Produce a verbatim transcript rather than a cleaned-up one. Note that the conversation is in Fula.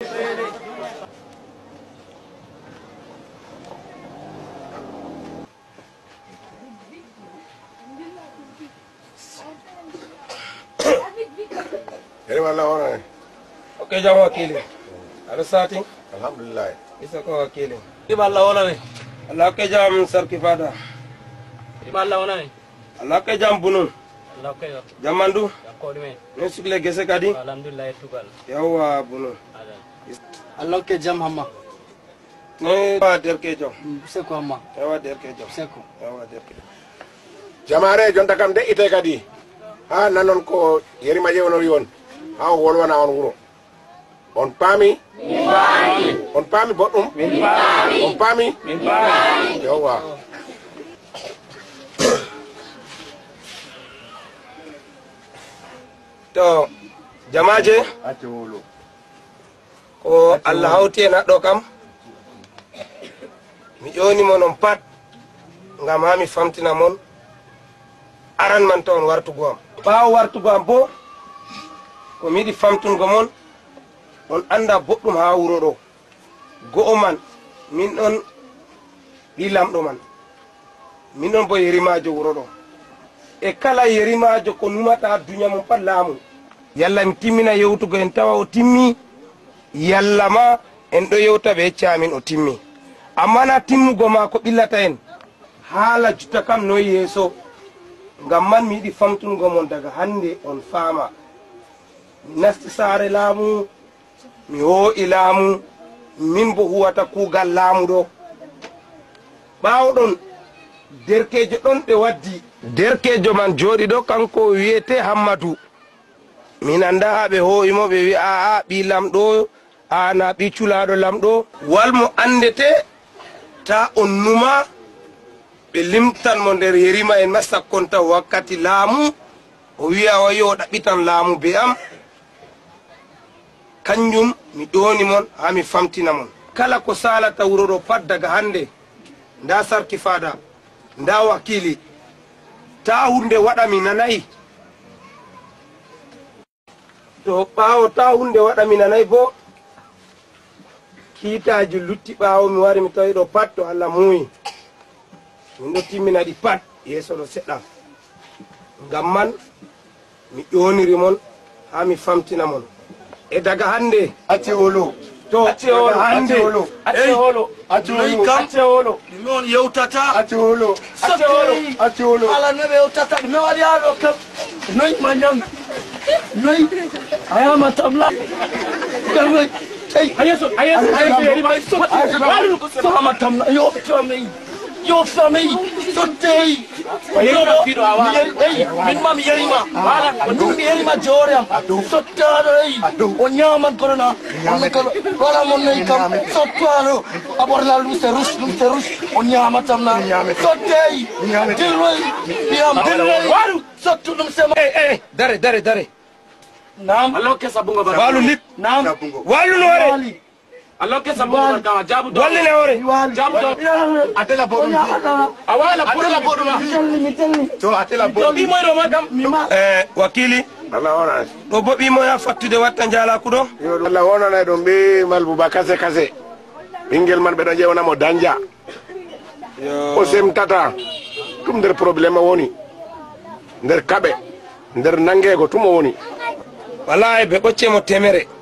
Yerima Allah wona. Okay, jam wakili. Alo sati. Alhamdulillah. Isa ko wakili. Yerima Allah wona ne. Allah ke jam sarki fada. Yerima Allah wona ne. Allah ke jam bunu. Allah ke yo. Jamandu. Ko dime. Ne sugle gese kadi. Alhamdulillah tugal. Yawa bunu. Allah ke jam hamma. Ne ba der ke jam. Se ko hamma. Yawa der ke jam. Se ko. Yawa der ke. Jamare jonta kam de ite kadi. Ha nanon ko Yerima je wono yon. Ha wolwana on wuro. On pami? Min pami. On pami boɗɗum? Min pami. On pami? Min pami. Yawwa. To jamaje ate wolo ko Allah hawti en haɗɗo kam mi ƴoni mon on pat ngam ha mi famtina mon aran man to on wartugo am ɓaawo wartugo am bo ko mi yiɗi famtungo mon on anda boɗɗum ha wuro ɗo go'o man min ɗon ɓi lamɗo man min ɗon bo yerimajo wuro ɗo e kala yerimajo ko numata duña mum pat laamu yalla mi timmina yewtugo en tawa o timmi yalla ma en ɗo yewta ɓe yecca amin o timmi amma na timmugo ma ko ɓillata en haala jutta kam noy yeeso ngam man mi yiɗi famtungo mon daga hande on faama mi nasti saare laamu mi hoo'i laamu min bo huwata kuugal laamu ɗo ɓaawo ɗon derkejo ɗon ɓe waddi derkejo man jooɗi ɗo kanko wiyete Hammadou min anda ha ɓe hoo'imo ɓe wi aa ɓi lamɗo ana ɓi culaɗo lamɗo walmo andete ta on numa ɓe limtanmo nder Yerima en ma sakkonta wakkati laamu o wiya o yo ɗaɓɓitan laamu be am kanjum mi ɗoni mon ha mi famtina mon kala ko salata wuro ɗo pat daga hande nda sarki fada nda wakili ta hunde waɗa mi nanayi to ɓaawo ta hunde waɗa mi nanayi bo kiitaji lutti ɓaawo mi wari mi tawi ɗo pat to Allah muuyi min ɗo timmina ɗi pat yeeso ɗo seɗɗa ngam man mi ƴoniri mon ha mi famtina mon e daga hande ate wolo to ate wolo hande ate wolo ate wolo ate wolo ɗume on yewtata ate wolo ate wolo ate wolo ala no ɓe yewtata ɗume waɗi ha ɗo kam noyi ma ñam noyi ayama tamla gamay ey ayeso ayeso ayeso Yerima soama tamla yo famille yo famille sottey min ma mi Yerima wala ɗum mi Yerima joore am sottaɗo ey o ñaman kono na wala mon nayi kam sottaɗo a ɓorna lumse ruche lumse ruche o ñamatam na sottey dirroy ɓiyam dirroy waɗu sottu ɗum sema dare dare dare nam Allah ke sabunga barka walu lit nam walu lore Allah ke sabunga barka jabu do walle ne ore jabu do atela bodum awala bodum bodum to atela to bi moy do madam eh wakili Allah wona ɗo bo ɓimo ya fattude watta jalaku ɗo yo Allah wonana ɗum ɓe malbuba kase kase ɓinguel man ɓeɗo ƴewnamo danja o semtata tum nder probléme woni nder kaɓe nder nangego tuma woni wallahi ɓe ɓoccemo temere